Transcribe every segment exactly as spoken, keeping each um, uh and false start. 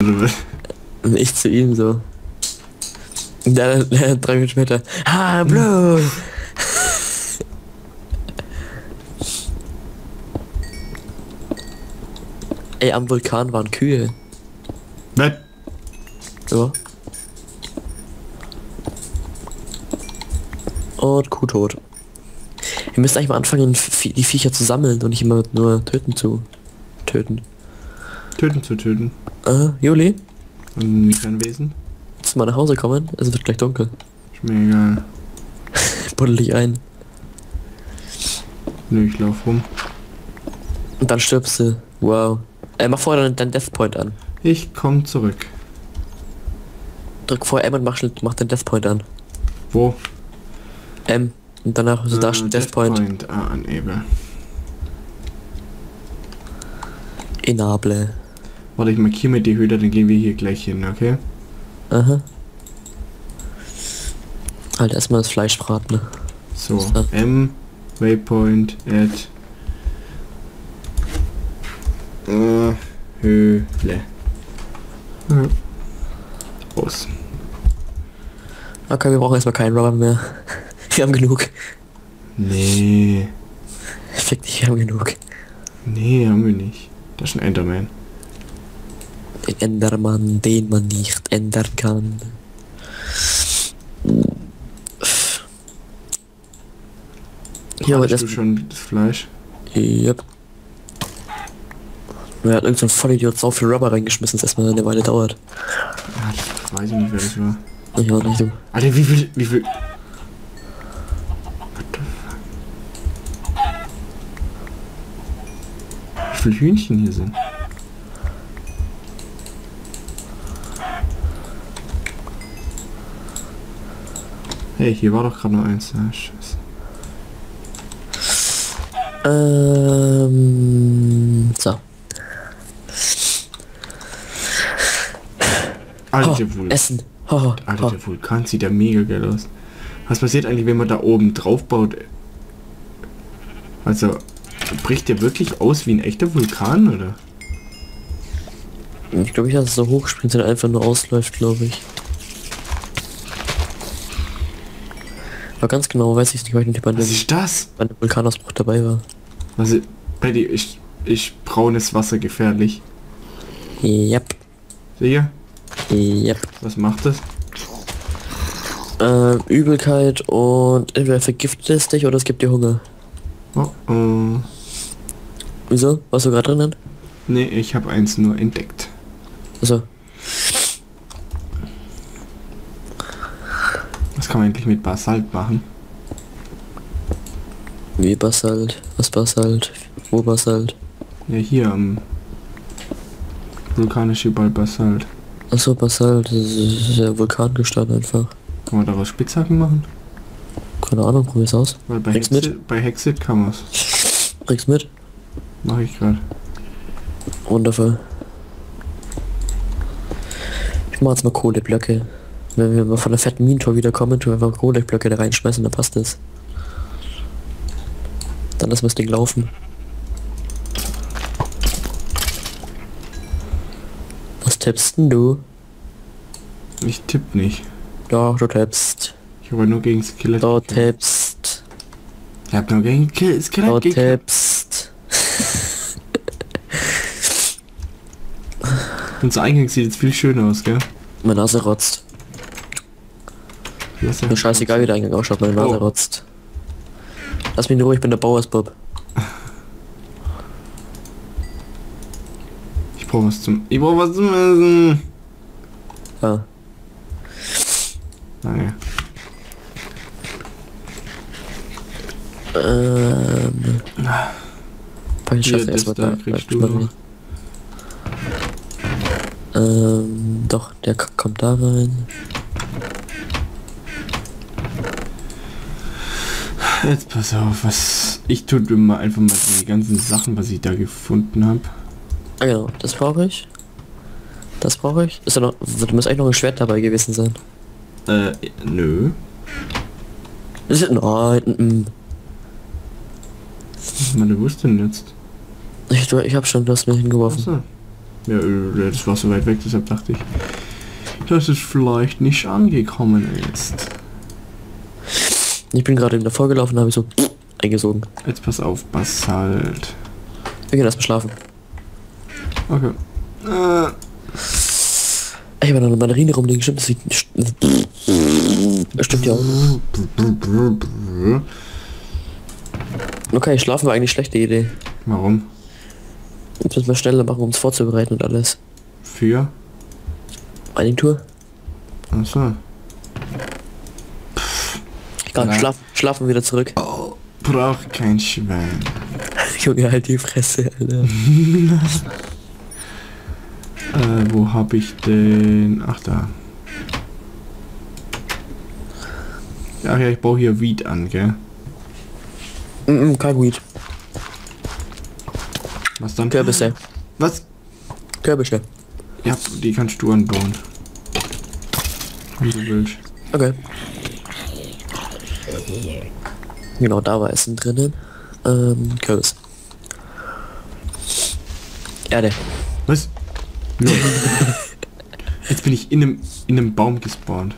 Und ich zu ihm so. Und dann äh, drei Minuten später. Ah, Bro! Ey, am Vulkan waren Kühe. Was? So. Und Kuh tot. Wir müssen eigentlich mal anfangen, die Viecher zu sammeln und nicht immer nur töten zu töten. Töten zu töten. Äh, Juli? Und nicht ein Wesen? Willst du mal nach Hause kommen? Es wird gleich dunkel. Ist mir egal. Buddel dich ein. Nö, ich lauf rum. Und dann stirbst du. Wow. Äh, mach vorher deinen Death Point an. Ich komm zurück. Drück vor M und mach, mach den Death Point an. Wo? M. Und danach so äh, da steht Death Point. Point. Ah, an Ebel. Enable. Warte, ich markiere mir die Höhe, dann gehen wir hier gleich hin, okay? Aha. Halt erstmal das Fleisch braten. So, So. M, Waypoint, Add. Äh, Höhle. Ja. Aus. Okay, wir brauchen erstmal keinen Rubber mehr. Wir haben genug. Nee. Fick dich, wir haben genug. Nee, haben wir nicht. Das ist ein Enderman. Den Endermann, den man nicht ändern kann. Ja, aber Hattest das du schon das Fleisch? Yep. Er hat irgend so ein Vollidiot so viel Rubber reingeschmissen, dass erstmal eine Weile dauert. Ah, ich weiß nicht, wer das war. Ich auch nicht, du. Alter, wie viel, wie viel... What the fuck? Wie viele Hühnchen hier sind? Hey, hier war doch gerade nur eins. Ah, scheiße. Ähm, so. Alter, Oh, der Vulkan. Essen. Oh, Alter, oh. der Vulkan sieht ja mega geil aus. Was passiert eigentlich, wenn man da oben drauf baut? Also, bricht der wirklich aus wie ein echter Vulkan, oder? Ich glaube, ich dass es so hoch springt, sondern einfach nur ausläuft, glaube ich. Aber ganz genau weiß ich nicht, weil ich nicht bei Was dem, ist das? bei dem Vulkanausbruch dabei war. Also, bei dir ist, ist braunes Wasser gefährlich. Yep. Sicher? Yep. Was macht das? Ähm, Übelkeit und entweder vergiftet es dich oder es gibt dir Hunger. Oh, oh. Wieso? Warst du gerade drinnen? Nee, ich habe eins nur entdeckt. Also, Was kann man eigentlich mit Basalt machen? wie Basalt? Was Basalt? Wo Basalt? Ja, hier am vulkanische Ball Basalt. Achso, Basalt, das ist ja Vulkangestein einfach. Kann man daraus Spitzhacken machen? Keine Ahnung, probier's aus. Weil bei Bring's Hexit, bei Hexit kann man's. Bring's mit. Mache ich gerade. Wundervoll. Ich mach jetzt mal Kohleblöcke. Wenn wir mal von der fetten Minentor wiederkommen, tun wir einfach Kohleblöcke da reinschmeißen, dann passt das. Dann lassen wir das Ding laufen. Was tippst denn du? Ich tipp nicht. Doch, du tippst. Ich habe nur gegen Skelett. Du gekämpft. tippst. Ich hab nur gegen Kill- Du Skelett gekämpft. tippst. Unser Eingang sieht jetzt viel schöner aus, gell? Meine Nase rotzt. Lass ja- Mir scheißegal, wie der Eingang ausschaut, meine Nase Oh. rotzt. Lass mich in Ruhe, ich bin der Bauersbob. Ich brauch was zum... Ich brauch was zum Essen. Ja. Naja. Ähm. Pack ich Hier, schaffe das erstmal da da. kriegst da du noch. Ähm, doch, der k- kommt da rein. Jetzt pass auf, was... Ich tue dir mal einfach mal die ganzen Sachen, was ich da gefunden habe. Ah genau, das brauche ich. Das brauche ich. Ist ja noch. Da muss eigentlich noch ein Schwert dabei gewesen sein. Äh, nö. Ist, nein, mm, Was man, du wusst denn jetzt? ich, du- ich hab schon, du hast mir hingeworfen. Achso. Ja, äh, das war so weit weg, deshalb dachte ich, dass es vielleicht nicht angekommen ist. Ich bin gerade in der vorgelaufen, habe ich so eingesogen. Jetzt pass auf, Basalt. Wir gehen erstmal schlafen. Okay. Äh, Ich habe noch eine Mandarine rumliegen, stimmt, das sieht... Das stimmt ja auch. Okay, schlafen war eigentlich eine schlechte Idee. warum? Jetzt müssen wir schneller machen, um es vorzubereiten und alles. Für? Einigtour? Achso. Egal, Na. schlaf, schlafen wieder zurück. Oh, braucht kein Schwein. Junge, halt die Fresse, Alter. Äh, wo habe ich den... Ach, da. Ach ja, ich baue hier Weed an, gell? Mm, mm, kein Weed. Was dann? Kürbisse. Was? Kürbisse. Ja, die kannst du anbauen. Wie du willst. Okay. Genau, da war Essen drinnen. Ähm, Kürbis. Erde. Was? Lol. Jetzt bin ich in einem, in einem Baum gespawnt.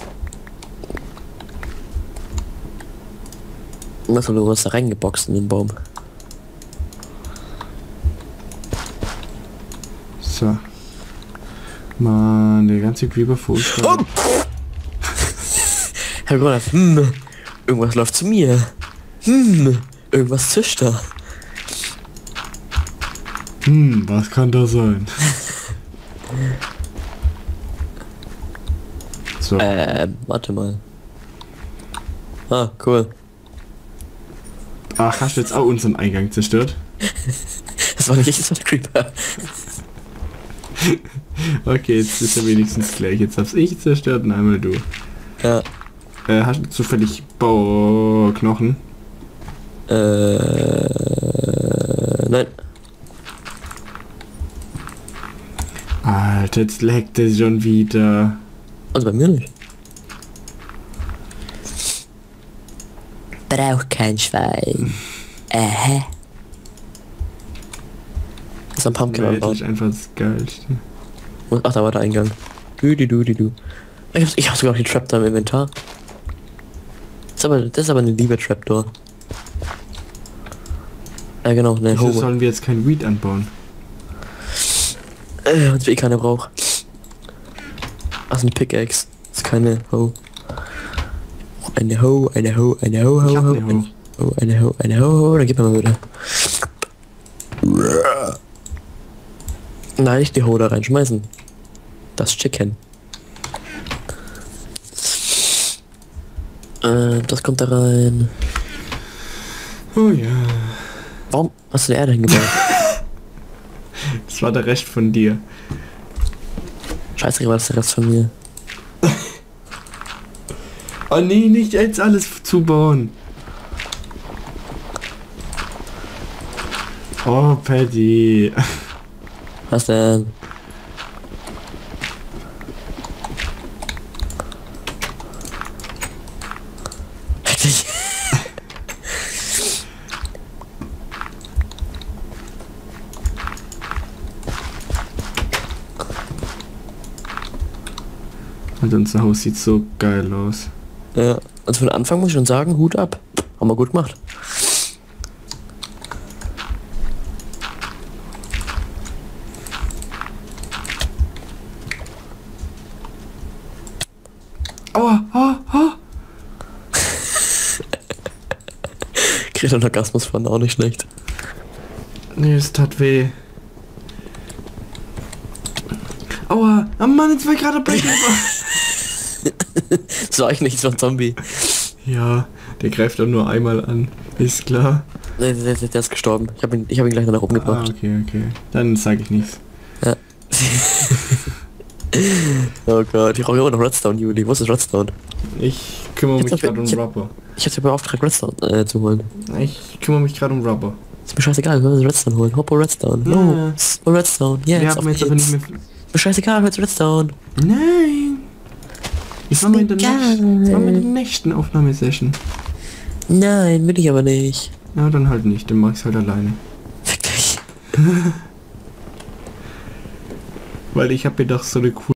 Was du hast da reingeboxt in den Baum. So. Mann, der ganze Creeper Fuß. Oh! Herr Grüner, hm, irgendwas läuft zu mir. Hm, irgendwas zischt da. Hm, was kann das sein? So. Ähm, warte mal. Ah, cool. Ach, hast du jetzt auch unseren Eingang zerstört? Das war nicht ich, das war der Creeper. Okay, jetzt ist er wenigstens gleich. Jetzt hab's ich zerstört und einmal du. Ja. Äh, hast du zufällig Bauknochen? Äh, nein. Alter, jetzt leckt es schon wieder. Also bei mir nicht. Braucht kein Schwein. Äh. Das ist ein Pumpkin Ja, anbauen. das ist einfach das Geilste. Ach, da war der Eingang. Du, du, du, du, du. Ich hab, ich hab sogar noch die Trapdoor im Inventar. Das ist aber, das ist aber eine liebe Trapdoor. Ja genau, ne Wieso Hoe. sollen wir jetzt kein Weed anbauen? Äh, und eh keiner braucht. Ach, eine Pickaxe. Das ist keine Hoe. Eine Hoe, eine Hoe, eine Hoe, Ich Hoe, hab Hoe, eine Hoe. Oh, eine Ho, eine Ho, Ho, dann gib mir mal wieder. Nein, nicht die Ho da reinschmeißen. Das Chicken. Äh, das kommt da rein. Oh ja. Warum hast du die Erde hingebaut? Das war der Rest von dir. Scheiße, war das der Rest von mir. Oh nee, nicht jetzt alles zubauen. Oh, Paddy. Was denn? Richtig. Und unser Haus sieht so geil aus. Ja, also für den Anfang muss ich schon sagen, Hut ab. Haben wir gut gemacht. Aua, aua, aua. Kriegt einen Orgasmus von, auch nicht schlecht. Nee, es tat weh. Aua, oh Mann, jetzt war ich gerade bei. Das war eigentlich nicht so ein Zombie. Ja, der greift doch nur einmal an. Ist klar. Der, der, der, der ist gestorben. Ich habe ihn, ich hab ihn gleich danach Ah, umgebracht. okay, okay. Dann sage ich nichts. Ja. Oh Gott, ich brauche immer noch Redstone, Juli. Wo ist das Redstone? Ich kümmere mich Jetzt hab gerade um ich- Rubber. Ich hab's ja beauftragt, Redstone äh, zu holen. Ich kümmere mich gerade um Rubber. Ist mir scheißegal, wir müssen Redstone holen. Hoppo Redstone. Ja. Los. Oh, Redstone. Yes, Wir haben auf jetzt aber nicht geht's. mehr... Mir scheißegal, jetzt Redstone. Nein! Ich war mal in der, Egal. nächsten, ich war mal in der nächsten Aufnahmesession. Nein, will ich aber nicht. Ja, dann halt nicht. Dann mach ich's halt alleine. Fick dich. Weil ich habe mir doch so eine coole